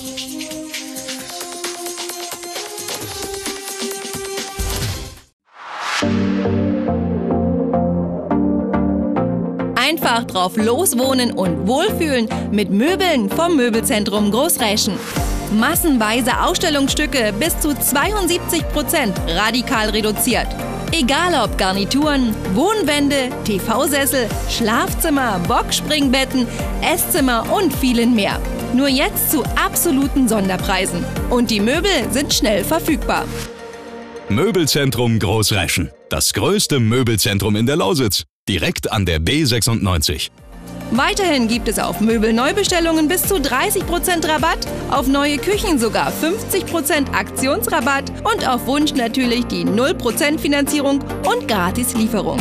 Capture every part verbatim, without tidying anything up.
Einfach drauf loswohnen und wohlfühlen mit Möbeln vom Möbelzentrum Großräschen. Massenweise Ausstellungsstücke bis zu zweiundsiebzig Prozent radikal reduziert. Egal ob Garnituren, Wohnwände, T V-Sessel, Schlafzimmer, Boxspringbetten, Esszimmer und vielen mehr. Nur jetzt zu absoluten Sonderpreisen. Und die Möbel sind schnell verfügbar. Möbelzentrum Großräschen. Das größte Möbelzentrum in der Lausitz. Direkt an der B sechsundneunzig. Weiterhin gibt es auf Möbelneubestellungen bis zu dreißig Prozent Rabatt, auf neue Küchen sogar fünfzig Prozent Aktionsrabatt und auf Wunsch natürlich die null Prozent Finanzierung und Gratislieferung.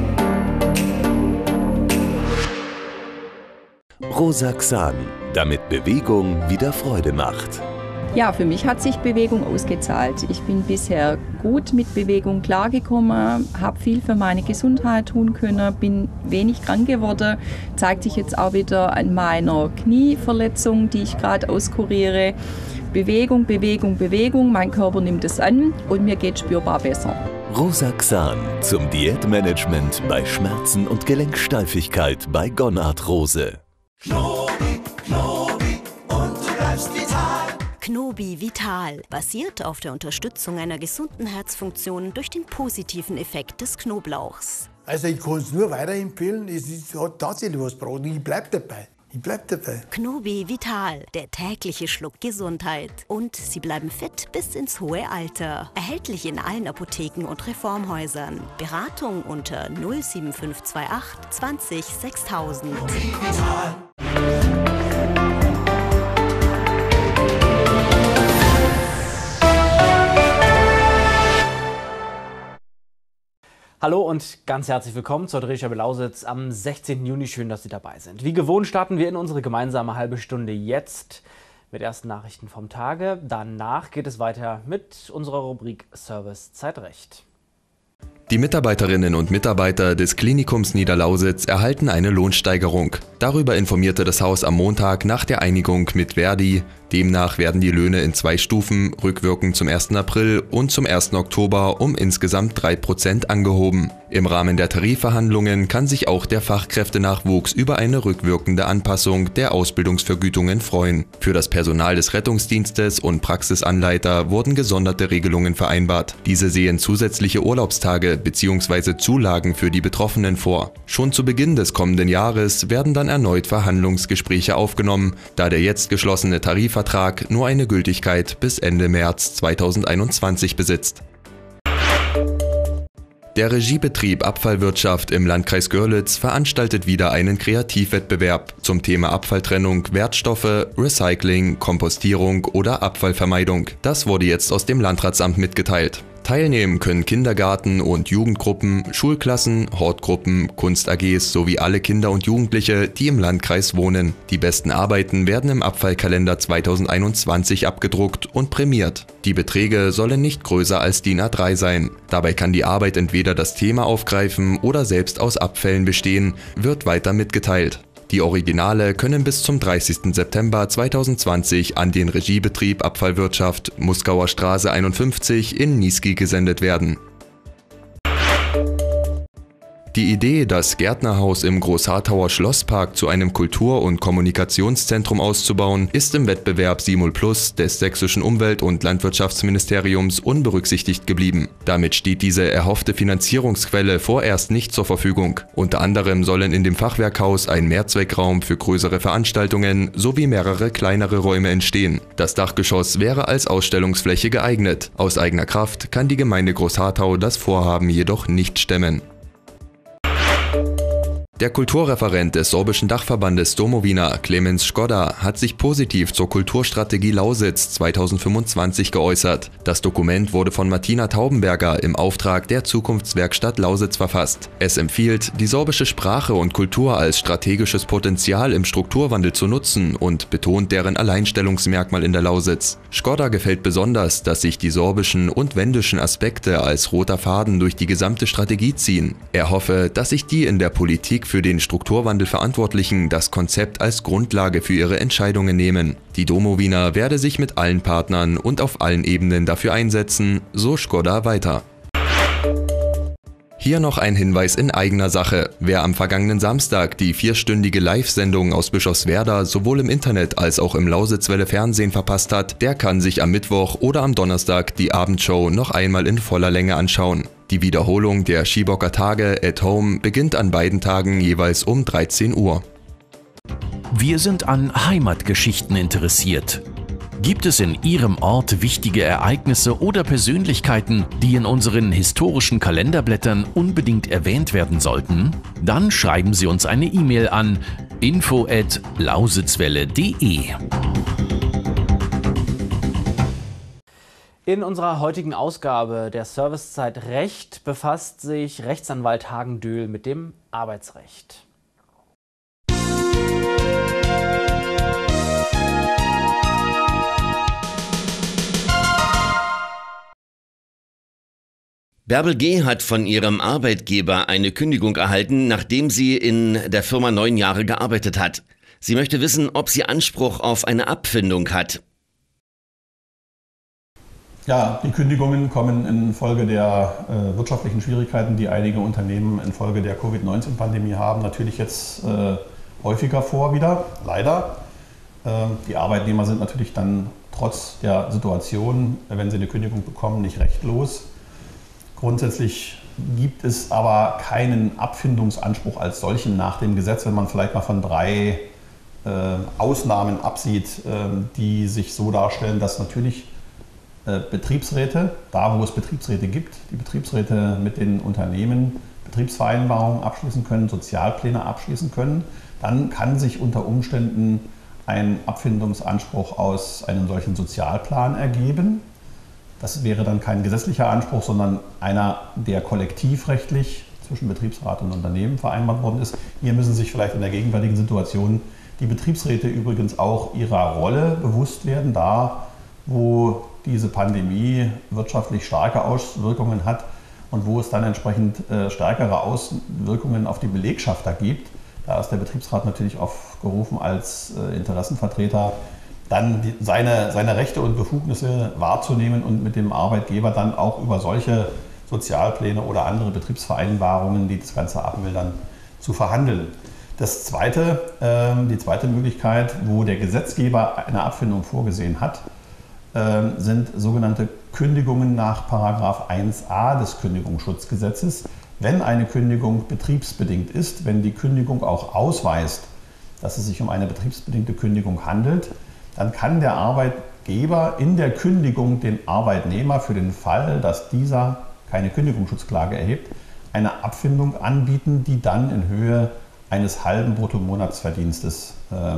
Rosaxan, damit Bewegung wieder Freude macht. Ja, für mich hat sich Bewegung ausgezahlt. Ich bin bisher gut mit Bewegung klargekommen, habe viel für meine Gesundheit tun können, bin wenig krank geworden. Zeigt sich jetzt auch wieder an meiner Knieverletzung, die ich gerade auskuriere. Bewegung, Bewegung, Bewegung, mein Körper nimmt es an und mir geht spürbar besser. Rosaxan zum Diätmanagement bei Schmerzen und Gelenksteifigkeit bei Gonarthrose. Knobi, Knobi und du bleibst vital. Knobi Vital basiert auf der Unterstützung einer gesunden Herzfunktion durch den positiven Effekt des Knoblauchs. Also ich kann es nur weiterempfehlen, es ist, hat tatsächlich was gebracht. Ich bleib dabei. Ich bleib dabei. Knobi Vital, der tägliche Schluck Gesundheit. Und Sie bleiben fit bis ins hohe Alter. Erhältlich in allen Apotheken und Reformhäusern. Beratung unter null sieben fünf zwei acht zwanzig sechstausend. Knobi Vital. Hallo und ganz herzlich willkommen zur Drehscheibe Lausitz am sechzehnten Juni. Schön, dass Sie dabei sind. Wie gewohnt starten wir in unsere gemeinsame halbe Stunde jetzt mit ersten Nachrichten vom Tage. Danach geht es weiter mit unserer Rubrik Service Zeitrecht. Die Mitarbeiterinnen und Mitarbeiter des Klinikums Niederlausitz erhalten eine Lohnsteigerung. Darüber informierte das Haus am Montag nach der Einigung mit Verdi. Demnach werden die Löhne in zwei Stufen, rückwirkend zum ersten April und zum ersten Oktober, um insgesamt drei Prozent angehoben. Im Rahmen der Tarifverhandlungen kann sich auch der Fachkräftenachwuchs über eine rückwirkende Anpassung der Ausbildungsvergütungen freuen. Für das Personal des Rettungsdienstes und Praxisanleiter wurden gesonderte Regelungen vereinbart. Diese sehen zusätzliche Urlaubstage bzw. Zulagen für die Betroffenen vor. Schon zu Beginn des kommenden Jahres werden dann erneut Verhandlungsgespräche aufgenommen, da der jetzt geschlossene Tarifvertrag nur eine Gültigkeit bis Ende März zweitausendeinundzwanzig besitzt. Der Regiebetrieb Abfallwirtschaft im Landkreis Görlitz veranstaltet wieder einen Kreativwettbewerb zum Thema Abfalltrennung, Wertstoffe, Recycling, Kompostierung oder Abfallvermeidung. Das wurde jetzt aus dem Landratsamt mitgeteilt. Teilnehmen können Kindergarten- und Jugendgruppen, Schulklassen, Hortgruppen, Kunst-A Gs sowie alle Kinder und Jugendliche, die im Landkreis wohnen. Die besten Arbeiten werden im Abfallkalender zweitausendeinundzwanzig abgedruckt und prämiert. Die Beträge sollen nicht größer als D I N A drei sein. Dabei kann die Arbeit entweder das Thema aufgreifen oder selbst aus Abfällen bestehen, wird weiter mitgeteilt. Die Originale können bis zum dreißigsten September zweitausendzwanzig an den Regiebetrieb Abfallwirtschaft, Muskauer Straße einundfünfzig in Niesky gesendet werden. Die Idee, das Gärtnerhaus im Großharthauer Schlosspark zu einem Kultur- und Kommunikationszentrum auszubauen, ist im Wettbewerb Simul Plus des sächsischen Umwelt- und Landwirtschaftsministeriums unberücksichtigt geblieben. Damit steht diese erhoffte Finanzierungsquelle vorerst nicht zur Verfügung. Unter anderem sollen in dem Fachwerkhaus ein Mehrzweckraum für größere Veranstaltungen sowie mehrere kleinere Räume entstehen. Das Dachgeschoss wäre als Ausstellungsfläche geeignet. Aus eigener Kraft kann die Gemeinde Großharthau das Vorhaben jedoch nicht stemmen. Der Kulturreferent des sorbischen Dachverbandes Domowina, Clemens Skoda, hat sich positiv zur Kulturstrategie Lausitz zweitausendfünfundzwanzig geäußert. Das Dokument wurde von Martina Taubenberger im Auftrag der Zukunftswerkstatt Lausitz verfasst. Es empfiehlt, die sorbische Sprache und Kultur als strategisches Potenzial im Strukturwandel zu nutzen und betont deren Alleinstellungsmerkmal in der Lausitz. Skoda gefällt besonders, dass sich die sorbischen und wendischen Aspekte als roter Faden durch die gesamte Strategie ziehen. Er hoffe, dass sich die in der Politik wichtig, für den Strukturwandel Verantwortlichen das Konzept als Grundlage für ihre Entscheidungen nehmen. Die Domowina werde sich mit allen Partnern und auf allen Ebenen dafür einsetzen, so Škoda weiter. Hier noch ein Hinweis in eigener Sache. Wer am vergangenen Samstag die vierstündige Live-Sendung aus Bischofswerda sowohl im Internet als auch im Lausitzwelle Fernsehen verpasst hat, der kann sich am Mittwoch oder am Donnerstag die Abendshow noch einmal in voller Länge anschauen. Die Wiederholung der Schiebocker Tage at Home beginnt an beiden Tagen jeweils um dreizehn Uhr. Wir sind an Heimatgeschichten interessiert. Gibt es in Ihrem Ort wichtige Ereignisse oder Persönlichkeiten, die in unseren historischen Kalenderblättern unbedingt erwähnt werden sollten? Dann schreiben Sie uns eine E-Mail an info at lausitzwelle punkt de. In unserer heutigen Ausgabe der Servicezeit Recht befasst sich Rechtsanwalt Hagen Döhl mit dem Arbeitsrecht. Bärbel G. hat von ihrem Arbeitgeber eine Kündigung erhalten, nachdem sie in der Firma neun Jahre gearbeitet hat. Sie möchte wissen, ob sie Anspruch auf eine Abfindung hat. Ja, die Kündigungen kommen infolge der äh, wirtschaftlichen Schwierigkeiten, die einige Unternehmen infolge der Covid neunzehn Pandemie haben, natürlich jetzt äh, häufiger vor wieder, leider. Äh, die Arbeitnehmer sind natürlich dann trotz der Situation, wenn sie eine Kündigung bekommen, nicht rechtlos. Grundsätzlich gibt es aber keinen Abfindungsanspruch als solchen nach dem Gesetz, wenn man vielleicht mal von drei äh, Ausnahmen absieht, äh, die sich so darstellen, dass natürlich äh, Betriebsräte, da wo es Betriebsräte gibt, die Betriebsräte mit den Unternehmen Betriebsvereinbarungen abschließen können, Sozialpläne abschließen können, dann kann sich unter Umständen ein Abfindungsanspruch aus einem solchen Sozialplan ergeben. Das wäre dann kein gesetzlicher Anspruch, sondern einer, der kollektivrechtlich zwischen Betriebsrat und Unternehmen vereinbart worden ist. Hier müssen sich vielleicht in der gegenwärtigen Situation die Betriebsräte übrigens auch ihrer Rolle bewusst werden, da wo diese Pandemie wirtschaftlich starke Auswirkungen hat und wo es dann entsprechend äh, stärkere Auswirkungen auf die Belegschaft da gibt. Da ist der Betriebsrat natürlich aufgerufen, als äh, Interessenvertreter dann die, seine, seine Rechte und Befugnisse wahrzunehmen und mit dem Arbeitgeber dann auch über solche Sozialpläne oder andere Betriebsvereinbarungen, die das Ganze abmildern, zu verhandeln. Das zweite, äh, die zweite Möglichkeit, wo der Gesetzgeber eine Abfindung vorgesehen hat, äh, sind sogenannte Kündigungen nach Paragraph eins a des Kündigungsschutzgesetzes. Wenn eine Kündigung betriebsbedingt ist, wenn die Kündigung auch ausweist, dass es sich um eine betriebsbedingte Kündigung handelt, dann kann der Arbeitgeber in der Kündigung den Arbeitnehmer für den Fall, dass dieser keine Kündigungsschutzklage erhebt, eine Abfindung anbieten, die dann in Höhe eines halben Bruttomonatsverdienstes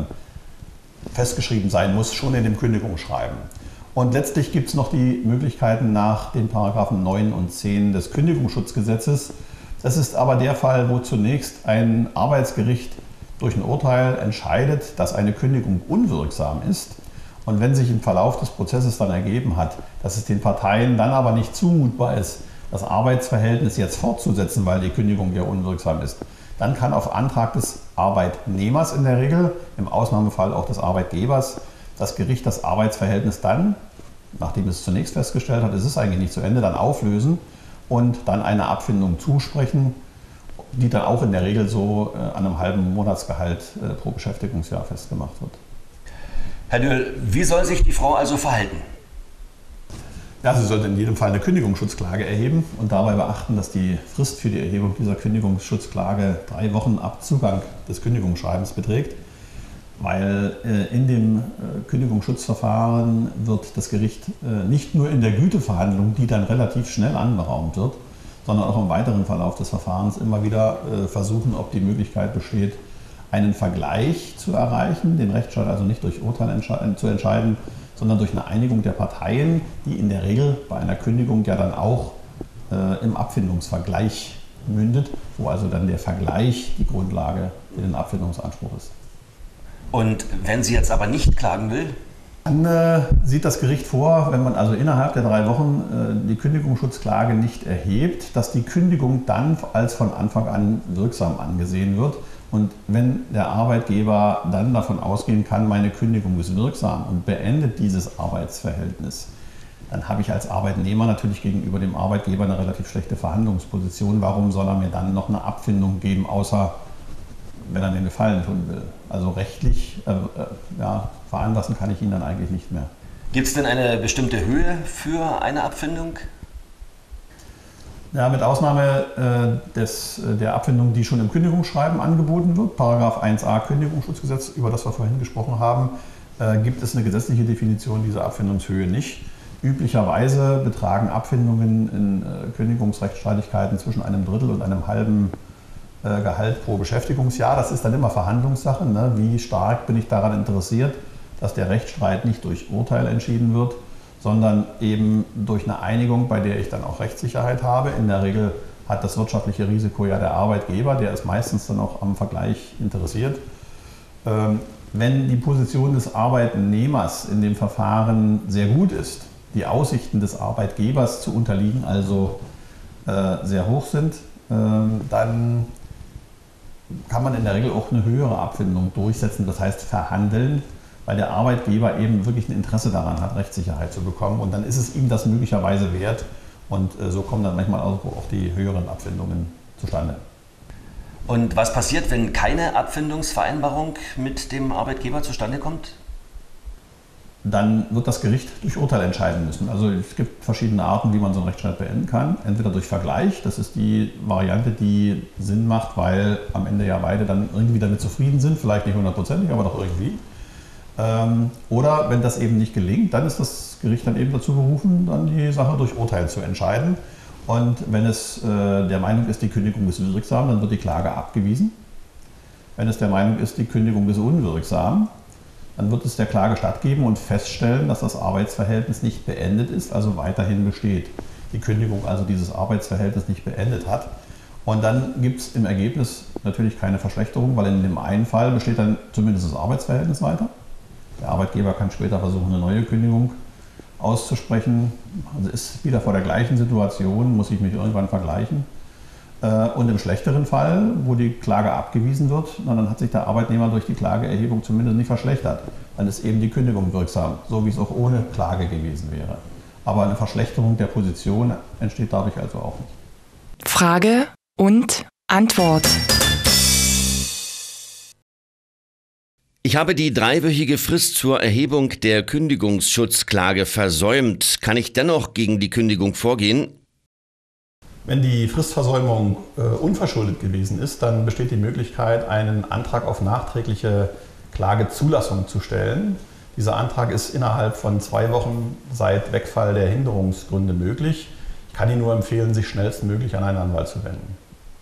äh, festgeschrieben sein muss, schon in dem Kündigungsschreiben. Und letztlich gibt es noch die Möglichkeiten nach den Paragraphen neun und zehn des Kündigungsschutzgesetzes. Das ist aber der Fall, wo zunächst ein Arbeitsgericht durch ein Urteil entscheidet, dass eine Kündigung unwirksam ist. Und wenn sich im Verlauf des Prozesses dann ergeben hat, dass es den Parteien dann aber nicht zumutbar ist, das Arbeitsverhältnis jetzt fortzusetzen, weil die Kündigung ja unwirksam ist, dann kann auf Antrag des Arbeitnehmers in der Regel, im Ausnahmefall auch des Arbeitgebers, das Gericht das Arbeitsverhältnis dann, nachdem es zunächst festgestellt hat, es ist eigentlich nicht zu Ende, dann auflösen und dann eine Abfindung zusprechen, die dann auch in der Regel so äh, an einem halben Monatsgehalt äh, pro Beschäftigungsjahr festgemacht wird. Herr Döhl, wie soll sich die Frau also verhalten? Ja, sie sollte in jedem Fall eine Kündigungsschutzklage erheben und dabei beachten, dass die Frist für die Erhebung dieser Kündigungsschutzklage drei Wochen ab Zugang des Kündigungsschreibens beträgt, weil äh, in dem äh, Kündigungsschutzverfahren wird das Gericht äh, nicht nur in der Güteverhandlung, die dann relativ schnell anberaumt wird, sondern auch im weiteren Verlauf des Verfahrens immer wieder äh, versuchen, ob die Möglichkeit besteht, einen Vergleich zu erreichen, den Rechtsstreit also nicht durch Urteil entsche- zu entscheiden, sondern durch eine Einigung der Parteien, die in der Regel bei einer Kündigung ja dann auch äh, im Abfindungsvergleich mündet, wo also dann der Vergleich die Grundlage für den Abfindungsanspruch ist. Und wenn sie jetzt aber nicht klagen will? Dann äh, sieht das Gericht vor, wenn man also innerhalb der drei Wochen äh, die Kündigungsschutzklage nicht erhebt, dass die Kündigung dann als von Anfang an wirksam angesehen wird. Und wenn der Arbeitgeber dann davon ausgehen kann, meine Kündigung ist wirksam und beendet dieses Arbeitsverhältnis, dann habe ich als Arbeitnehmer natürlich gegenüber dem Arbeitgeber eine relativ schlechte Verhandlungsposition. Warum soll er mir dann noch eine Abfindung geben, außer wenn er mir einen Gefallen tun will? Also rechtlich äh, äh, ja, veranlassen kann ich ihn dann eigentlich nicht mehr. Gibt es denn eine bestimmte Höhe für eine Abfindung? Ja, mit Ausnahme äh, des, der Abfindung, die schon im Kündigungsschreiben angeboten wird, Paragraph eins a Kündigungsschutzgesetz, über das wir vorhin gesprochen haben, äh, gibt es eine gesetzliche Definition dieser Abfindungshöhe nicht. Üblicherweise betragen Abfindungen in äh, Kündigungsrechtsstreitigkeiten zwischen einem Drittel und einem halben äh, Gehalt pro Beschäftigungsjahr. Das ist dann immer Verhandlungssache, ne? Wie stark bin ich daran interessiert, dass der Rechtsstreit nicht durch Urteil entschieden wird, sondern eben durch eine Einigung, bei der ich dann auch Rechtssicherheit habe. In der Regel hat das wirtschaftliche Risiko ja der Arbeitgeber, der ist meistens dann auch am Vergleich interessiert. Ähm, wenn die Position des Arbeitnehmers in dem Verfahren sehr gut ist, die Aussichten des Arbeitgebers zu unterliegen also äh, sehr hoch sind, äh, dann kann man in der Regel auch eine höhere Abfindung durchsetzen, das heißt verhandeln, weil der Arbeitgeber eben wirklich ein Interesse daran hat, Rechtssicherheit zu bekommen. Und dann ist es ihm das möglicherweise wert. Und äh, so kommen dann manchmal auch, auch die höheren Abfindungen zustande. Und was passiert, wenn keine Abfindungsvereinbarung mit dem Arbeitgeber zustande kommt? Dann wird das Gericht durch Urteil entscheiden müssen. Also es gibt verschiedene Arten, wie man so einen Rechtsstreit beenden kann. Entweder durch Vergleich, das ist die Variante, die Sinn macht, weil am Ende ja beide dann irgendwie damit zufrieden sind, vielleicht nicht hundertprozentig, aber doch irgendwie. Oder wenn das eben nicht gelingt, dann ist das Gericht dann eben dazu berufen, dann die Sache durch Urteil zu entscheiden. Und wenn es äh, der Meinung ist, die Kündigung ist wirksam, dann wird die Klage abgewiesen. Wenn es der Meinung ist, die Kündigung ist unwirksam, dann wird es der Klage stattgeben und feststellen, dass das Arbeitsverhältnis nicht beendet ist, also weiterhin besteht. Die Kündigung also dieses Arbeitsverhältnis nicht beendet hat. Und dann gibt es im Ergebnis natürlich keine Verschlechterung, weil in dem einen Fall besteht dann zumindest das Arbeitsverhältnis weiter. Der Arbeitgeber kann später versuchen, eine neue Kündigung auszusprechen. Also ist wieder vor der gleichen Situation, muss ich mich irgendwann vergleichen. Und im schlechteren Fall, wo die Klage abgewiesen wird, dann hat sich der Arbeitnehmer durch die Klageerhebung zumindest nicht verschlechtert. Dann ist eben die Kündigung wirksam, so wie es auch ohne Klage gewesen wäre. Aber eine Verschlechterung der Position entsteht dadurch also auch nicht. Frage und Antwort. Ich habe die dreiwöchige Frist zur Erhebung der Kündigungsschutzklage versäumt. Kann ich dennoch gegen die Kündigung vorgehen? Wenn die Fristversäumung äh, unverschuldet gewesen ist, dann besteht die Möglichkeit, einen Antrag auf nachträgliche Klagezulassung zu stellen. Dieser Antrag ist innerhalb von zwei Wochen seit Wegfall der Hinderungsgründe möglich. Ich kann Ihnen nur empfehlen, sich schnellstmöglich an einen Anwalt zu wenden.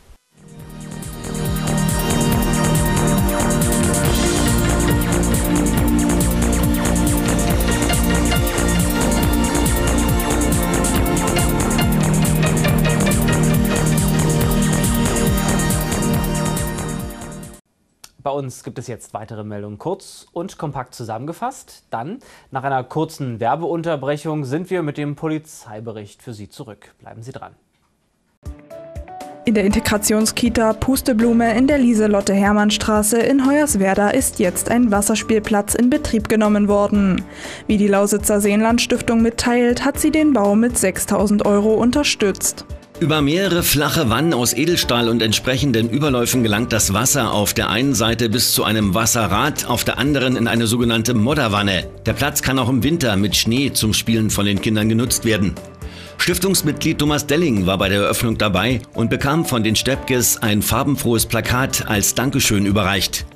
Bei uns gibt es jetzt weitere Meldungen kurz und kompakt zusammengefasst. Dann, nach einer kurzen Werbeunterbrechung, sind wir mit dem Polizeibericht für Sie zurück. Bleiben Sie dran. In der Integrationskita Pusteblume in der Lieselotte-Hermann-Straße in Hoyerswerda ist jetzt ein Wasserspielplatz in Betrieb genommen worden. Wie die Lausitzer Seenland-Stiftung mitteilt, hat sie den Bau mit sechstausend Euro unterstützt. Über mehrere flache Wannen aus Edelstahl und entsprechenden Überläufen gelangt das Wasser auf der einen Seite bis zu einem Wasserrad, auf der anderen in eine sogenannte Modderwanne. Der Platz kann auch im Winter mit Schnee zum Spielen von den Kindern genutzt werden. Stiftungsmitglied Thomas Delling war bei der Eröffnung dabei und bekam von den Steppkes ein farbenfrohes Plakat als Dankeschön überreicht.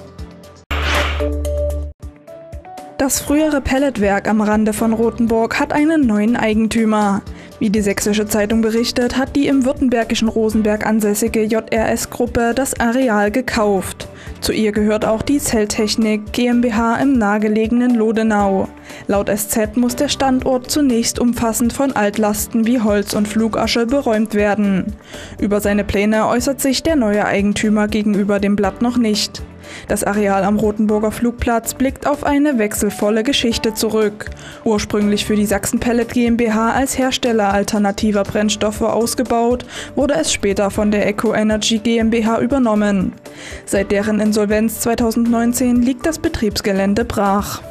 Das frühere Pelletwerk am Rande von Rothenburg hat einen neuen Eigentümer. Wie die Sächsische Zeitung berichtet, hat die im württembergischen Rosenberg ansässige J R S-Gruppe das Areal gekauft. Zu ihr gehört auch die Zelltechnik GmbH im nahegelegenen Lodenau. Laut S Z muss der Standort zunächst umfassend von Altlasten wie Holz und Flugasche beräumt werden. Über seine Pläne äußert sich der neue Eigentümer gegenüber dem Blatt noch nicht. Das Areal am Rotenburger Flugplatz blickt auf eine wechselvolle Geschichte zurück. Ursprünglich für die Sachsen Pellet GmbH als Hersteller alternativer Brennstoffe ausgebaut, wurde es später von der Eco Energy GmbH übernommen. Seit deren Insolvenz zweitausendneunzehn liegt das Betriebsgelände brach.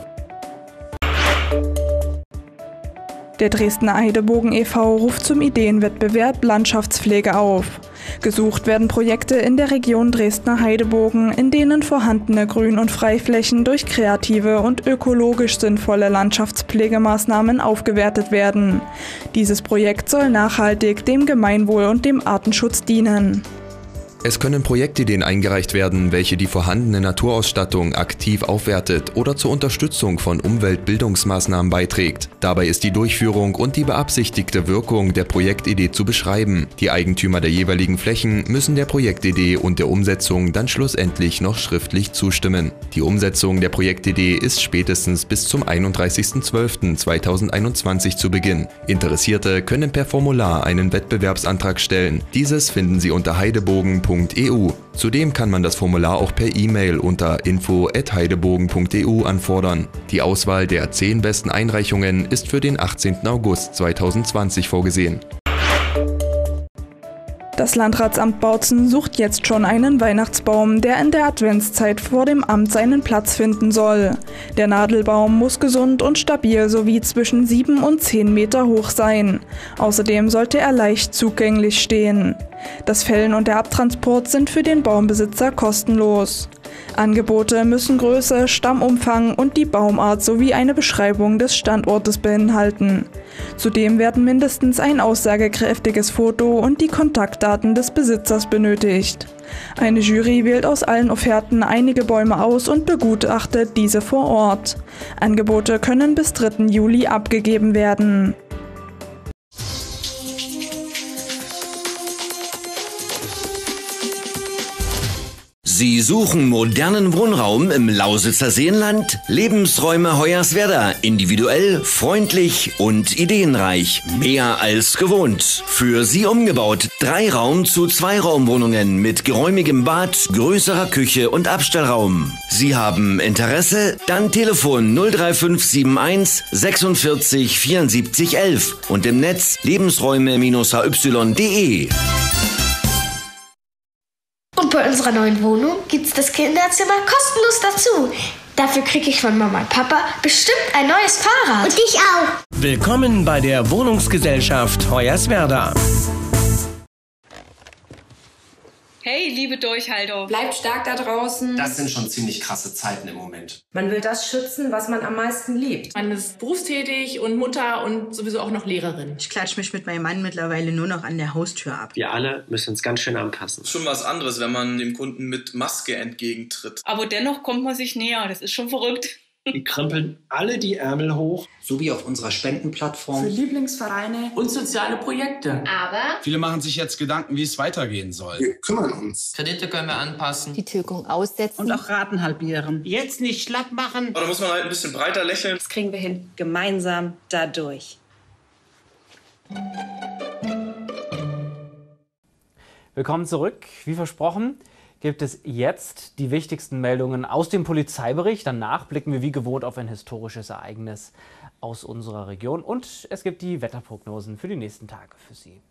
Der Dresdner Heidebogen e V ruft zum Ideenwettbewerb Landschaftspflege auf. Gesucht werden Projekte in der Region Dresdner Heidebogen, in denen vorhandene Grün- und Freiflächen durch kreative und ökologisch sinnvolle Landschaftspflegemaßnahmen aufgewertet werden. Dieses Projekt soll nachhaltig dem Gemeinwohl und dem Artenschutz dienen. Es können Projektideen eingereicht werden, welche die vorhandene Naturausstattung aktiv aufwertet oder zur Unterstützung von Umweltbildungsmaßnahmen beiträgt. Dabei ist die Durchführung und die beabsichtigte Wirkung der Projektidee zu beschreiben. Die Eigentümer der jeweiligen Flächen müssen der Projektidee und der Umsetzung dann schlussendlich noch schriftlich zustimmen. Die Umsetzung der Projektidee ist spätestens bis zum einunddreißigsten zwölften zweitausendeinundzwanzig zu Beginn. Interessierte können per Formular einen Wettbewerbsantrag stellen. Dieses finden Sie unter heidebogen punkt e u. Zudem kann man das Formular auch per E-Mail unter info at heidebogen punkt e u anfordern. Die Auswahl der zehn besten Einreichungen ist für den achtzehnten August zweitausendzwanzig vorgesehen. Das Landratsamt Bautzen sucht jetzt schon einen Weihnachtsbaum, der in der Adventszeit vor dem Amt seinen Platz finden soll. Der Nadelbaum muss gesund und stabil sowie zwischen sieben und zehn Meter hoch sein. Außerdem sollte er leicht zugänglich stehen. Das Fällen und der Abtransport sind für den Baumbesitzer kostenlos. Angebote müssen Größe, Stammumfang und die Baumart sowie eine Beschreibung des Standortes beinhalten. Zudem werden mindestens ein aussagekräftiges Foto und die Kontaktdaten des Besitzers benötigt. Eine Jury wählt aus allen Offerten einige Bäume aus und begutachtet diese vor Ort. Angebote können bis dritten Juli abgegeben werden. Sie suchen modernen Wohnraum im Lausitzer Seenland? Lebensräume Hoyerswerda. Individuell, freundlich und ideenreich. Mehr als gewohnt. Für Sie umgebaut. Drei Raum zu zwei Raumwohnungen mit geräumigem Bad, größerer Küche und Abstellraum. Sie haben Interesse? Dann Telefon null drei fünf sieben eins sechsundvierzig vierundsiebzig elf und im Netz lebensräume Bindestrich h y punkt d e. Und bei unserer neuen Wohnung gibt's das Kinderzimmer kostenlos dazu. Dafür kriege ich von Mama und Papa bestimmt ein neues Fahrrad. Und ich auch. Willkommen bei der Wohnungsgesellschaft Hoyerswerda. Hey, liebe Durchhalter, bleibt stark da draußen. Das sind schon ziemlich krasse Zeiten im Moment. Man will das schützen, was man am meisten liebt. Man ist berufstätig und Mutter und sowieso auch noch Lehrerin. Ich klatsche mich mit meinem Mann mittlerweile nur noch an der Haustür ab. Wir alle müssen uns ganz schön anpassen. Schon was anderes, wenn man dem Kunden mit Maske entgegentritt. Aber dennoch kommt man sich näher, das ist schon verrückt. Die krempeln alle die Ärmel hoch. So wie auf unserer Spendenplattform. Für Lieblingsvereine und soziale Projekte. Aber viele machen sich jetzt Gedanken, wie es weitergehen soll. Wir kümmern uns. Kredite können wir anpassen. Die Tilgung aussetzen. Und auch Raten halbieren. Jetzt nicht schlapp machen. Aber da muss man halt ein bisschen breiter lächeln. Das kriegen wir hin. Gemeinsam dadurch. Willkommen zurück. Wie versprochen gibt es jetzt die wichtigsten Meldungen aus dem Polizeibericht. Danach blicken wir wie gewohnt auf ein historisches Ereignis aus unserer Region. Und es gibt die Wetterprognosen für die nächsten Tage für Sie.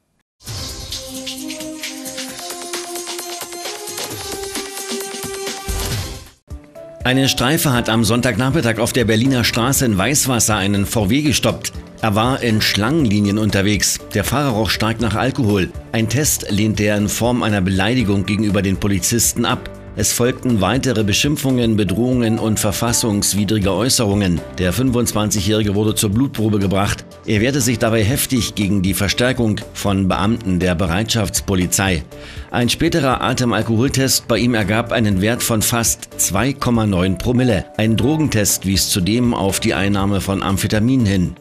Eine Streife hat am Sonntagnachmittag auf der Berliner Straße in Weißwasser einen V W gestoppt. Er war in Schlangenlinien unterwegs. Der Fahrer roch stark nach Alkohol. Ein Test lehnte er in Form einer Beleidigung gegenüber den Polizisten ab. Es folgten weitere Beschimpfungen, Bedrohungen und verfassungswidrige Äußerungen. Der fünfundzwanzigjährige wurde zur Blutprobe gebracht. Er wehrte sich dabei heftig gegen die Verstärkung von Beamten der Bereitschaftspolizei. Ein späterer Atemalkoholtest bei ihm ergab einen Wert von fast zwei Komma neun Promille. Ein Drogentest wies zudem auf die Einnahme von Amphetamin hin.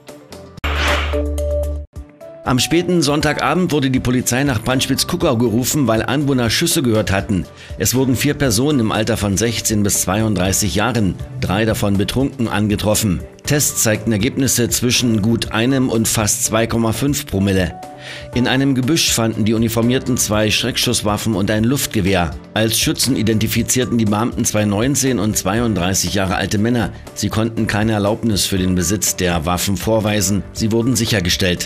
Am späten Sonntagabend wurde die Polizei nach Panspitz-Kuckau gerufen, weil Anwohner Schüsse gehört hatten. Es wurden vier Personen im Alter von sechzehn bis zweiunddreißig Jahren, drei davon betrunken, angetroffen. Tests zeigten Ergebnisse zwischen gut einem und fast zwei Komma fünf Promille. In einem Gebüsch fanden die Uniformierten zwei Schreckschusswaffen und ein Luftgewehr. Als Schützen identifizierten die Beamten zwei neunzehn und zweiunddreißig Jahre alte Männer. Sie konnten keine Erlaubnis für den Besitz der Waffen vorweisen. Sie wurden sichergestellt.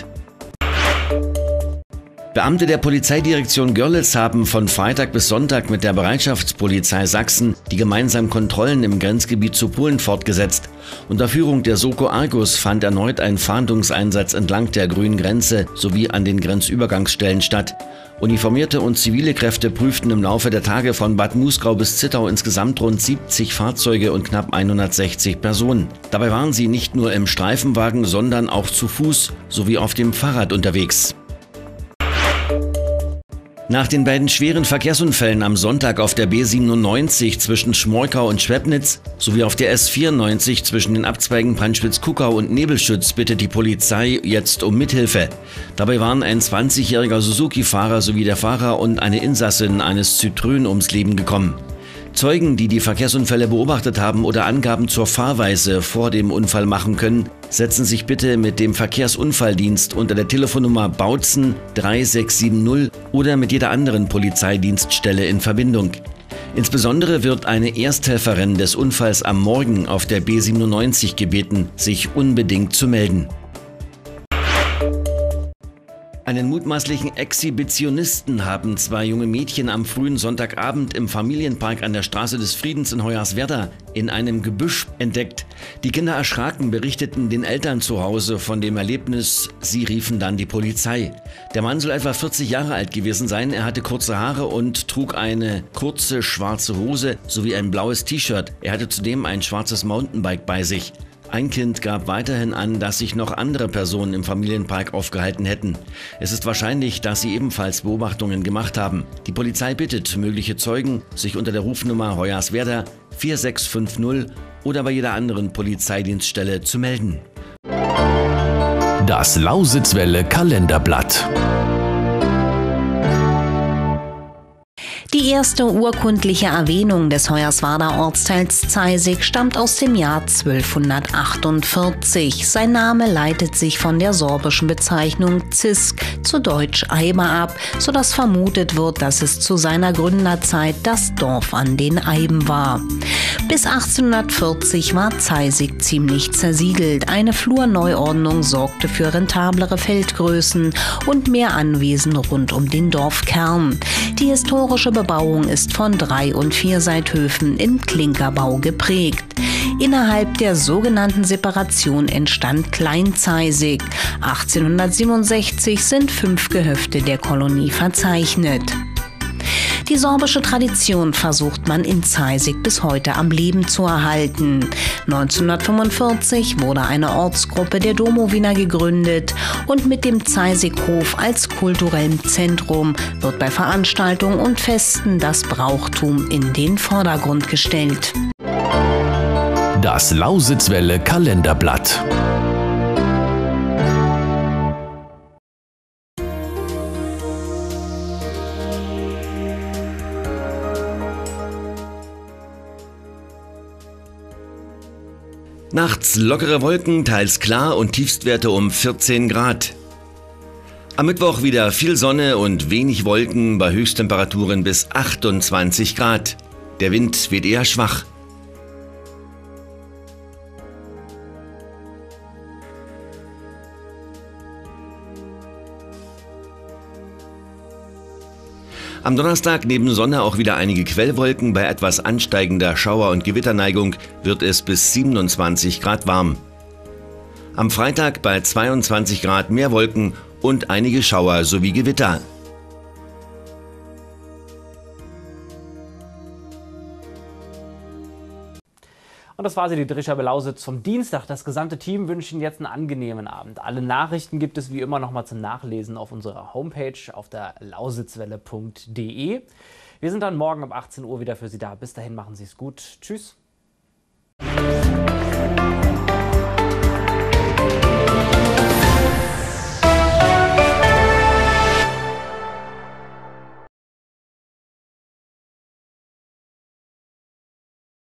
Beamte der Polizeidirektion Görlitz haben von Freitag bis Sonntag mit der Bereitschaftspolizei Sachsen die gemeinsamen Kontrollen im Grenzgebiet zu Polen fortgesetzt. Unter Führung der Soko Argus fand erneut ein Fahndungseinsatz entlang der grünen Grenze sowie an den Grenzübergangsstellen statt. Uniformierte und zivile Kräfte prüften im Laufe der Tage von Bad Muskau bis Zittau insgesamt rund siebzig Fahrzeuge und knapp hundertsechzig Personen. Dabei waren sie nicht nur im Streifenwagen, sondern auch zu Fuß sowie auf dem Fahrrad unterwegs. Nach den beiden schweren Verkehrsunfällen am Sonntag auf der B siebenundneunzig zwischen Schmorkau und Schwebnitz sowie auf der S vierundneunzig zwischen den Abzweigen Panschwitz-Kuckau und Nebelschütz bittet die Polizei jetzt um Mithilfe. Dabei waren ein zwanzigjähriger Suzuki-Fahrer sowie der Fahrer und eine Insassin eines Citroën ums Leben gekommen. Zeugen, die die Verkehrsunfälle beobachtet haben oder Angaben zur Fahrweise vor dem Unfall machen können, setzen sich bitte mit dem Verkehrsunfalldienst unter der Telefonnummer Bautzen drei sechs sieben null oder mit jeder anderen Polizeidienststelle in Verbindung. Insbesondere wird eine Ersthelferin des Unfalls am Morgen auf der B siebenundneunzig gebeten, sich unbedingt zu melden. Einen mutmaßlichen Exhibitionisten haben zwei junge Mädchen am frühen Sonntagabend im Familienpark an der Straße des Friedens in Hoyerswerda in einem Gebüsch entdeckt. Die Kinder erschraken, berichteten den Eltern zu Hause von dem Erlebnis. Sie riefen dann die Polizei. Der Mann soll etwa vierzig Jahre alt gewesen sein. Er hatte kurze Haare und trug eine kurze schwarze Hose sowie ein blaues T-Shirt. Er hatte zudem ein schwarzes Mountainbike bei sich. Ein Kind gab weiterhin an, dass sich noch andere Personen im Familienpark aufgehalten hätten. Es ist wahrscheinlich, dass sie ebenfalls Beobachtungen gemacht haben. Die Polizei bittet mögliche Zeugen, sich unter der Rufnummer Hoyerswerda vier sechs fünf null oder bei jeder anderen Polizeidienststelle zu melden. Das Lausitzwelle Kalenderblatt. Die erste urkundliche Erwähnung des Hoyerswerda Ortsteils Zeisig stammt aus dem Jahr zwölfhundertachtundvierzig. Sein Name leitet sich von der sorbischen Bezeichnung Zisk, zu Deutsch Eiber ab, sodass vermutet wird, dass es zu seiner Gründerzeit das Dorf an den Eiben war. Bis achtzehnhundertvierzig war Zeisig ziemlich zersiedelt. Eine Flurneuordnung sorgte für rentablere Feldgrößen und mehr Anwesen rund um den Dorfkern. Die historische Bebauung ist von Drei- und Vierseithöfen in Klinkerbau geprägt. Innerhalb der sogenannten Separation entstand Klein-Zeisig. achtzehnhundertsiebenundsechzig sind fünf Gehöfte der Kolonie verzeichnet. Die sorbische Tradition versucht man in Zeisig bis heute am Leben zu erhalten. neunzehnhundertfünfundvierzig wurde eine Ortsgruppe der Domowiner gegründet und mit dem Zeisighof als kulturellem Zentrum wird bei Veranstaltungen und Festen das Brauchtum in den Vordergrund gestellt. Das Lausitzwelle Kalenderblatt. Nachts lockere Wolken, teils klar und Tiefstwerte um vierzehn Grad. Am Mittwoch wieder viel Sonne und wenig Wolken bei Höchsttemperaturen bis achtundzwanzig Grad. Der Wind weht eher schwach. Am Donnerstag neben Sonne auch wieder einige Quellwolken. Bei etwas ansteigender Schauer- und Gewitterneigung wird es bis siebenundzwanzig Grad warm. Am Freitag bei zweiundzwanzig Grad mehr Wolken und einige Schauer sowie Gewitter. Und das war sie, die Drischer Belausitz vom Dienstag. Das gesamte Team wünscht Ihnen jetzt einen angenehmen Abend. Alle Nachrichten gibt es wie immer nochmal zum Nachlesen auf unserer Homepage auf der lausitzwelle punkt de. Wir sind dann morgen um achtzehn Uhr wieder für Sie da. Bis dahin machen Sie es gut. Tschüss.